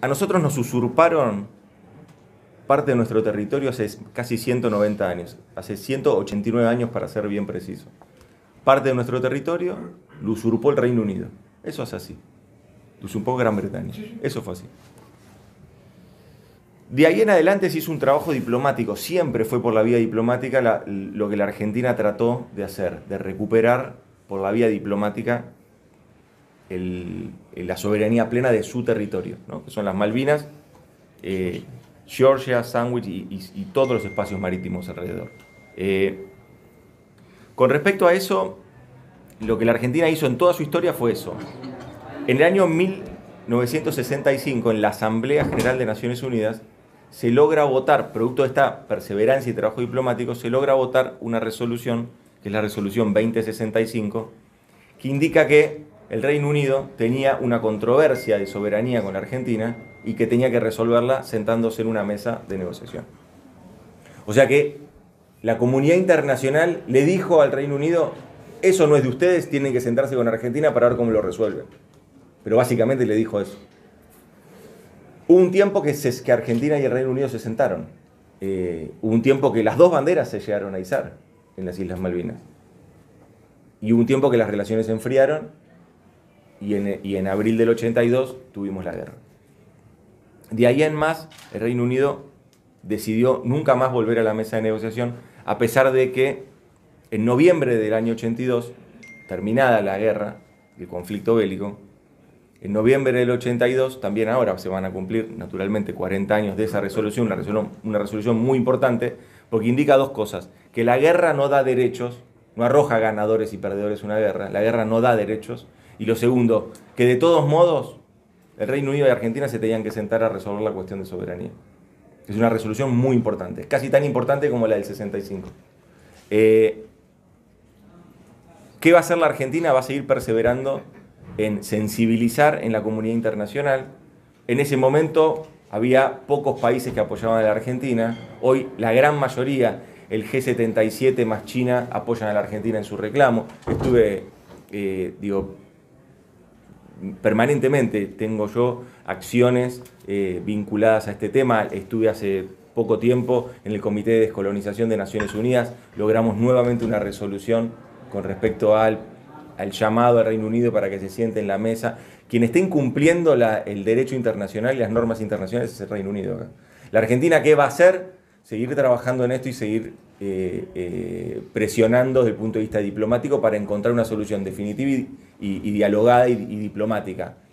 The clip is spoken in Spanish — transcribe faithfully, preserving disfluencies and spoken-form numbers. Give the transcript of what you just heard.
a nosotros nos usurparon parte de nuestro territorio hace casi ciento noventa años, hace ciento ochenta y nueve años para ser bien preciso. Parte de nuestro territorio lo usurpó el Reino Unido. Eso es así. Lo usurpó Gran Bretaña. Eso fue así. De ahí en adelante se hizo un trabajo diplomático. Siempre fue por la vía diplomática la, lo que la Argentina trató de hacer, de recuperar por la vía diplomática el, la soberanía plena de su territorio, ¿no? Que son las Malvinas, eh, Georgia, Sandwich y, y, y todos los espacios marítimos alrededor. Eh, con respecto a eso, lo que la Argentina hizo en toda su historia fue eso. En el año mil novecientos sesenta y cinco, en la Asamblea General de Naciones Unidas, se logra votar, producto de esta perseverancia y trabajo diplomático, se logra votar una resolución, que es la resolución veinte sesenta y cinco, que indica que el Reino Unido tenía una controversia de soberanía con la Argentina y que tenía que resolverla sentándose en una mesa de negociación. O sea que la comunidad internacional le dijo al Reino Unido, eso no es de ustedes, tienen que sentarse con Argentina para ver cómo lo resuelven. Pero básicamente le dijo eso. Hubo un tiempo que, se, que Argentina y el Reino Unido se sentaron. Eh, hubo un tiempo que las dos banderas se llegaron a izar en las Islas Malvinas. Y hubo un tiempo que las relaciones se enfriaron y en, y en abril del ochenta y dos tuvimos la guerra. De ahí en más, el Reino Unido decidió nunca más volver a la mesa de negociación, a pesar de que en noviembre del año ochenta y dos, terminada la guerra, el conflicto bélico, en noviembre del ochenta y dos, también ahora se van a cumplir naturalmente cuarenta años de esa resolución, una resolución, una resolución muy importante, porque indica dos cosas: que la guerra no da derechos, no arroja ganadores y perdedores una guerra, la guerra no da derechos, y lo segundo, que de todos modos el Reino Unido y Argentina se tenían que sentar a resolver la cuestión de soberanía. Es una resolución muy importante, casi tan importante como la del sesenta y cinco. Eh, ¿Qué va a hacer la Argentina? Va a seguir perseverando en sensibilizar en la comunidad internacional. En ese momento había pocos países que apoyaban a la Argentina. Hoy la gran mayoría, el G setenta y siete más China, apoyan a la Argentina en su reclamo. Estuve, eh, digo, permanentemente tengo yo acciones eh, vinculadas a este tema. Estuve hace poco tiempo en el Comité de Descolonización de Naciones Unidas. Logramos nuevamente una resolución con respecto al al llamado al Reino Unido para que se siente en la mesa. Quien esté incumpliendo la, el derecho internacional y las normas internacionales es el Reino Unido. ¿eh? La Argentina, ¿qué va a hacer? Seguir trabajando en esto y seguir eh, eh, presionando desde el punto de vista diplomático para encontrar una solución definitiva y, y, y dialogada y, y diplomática.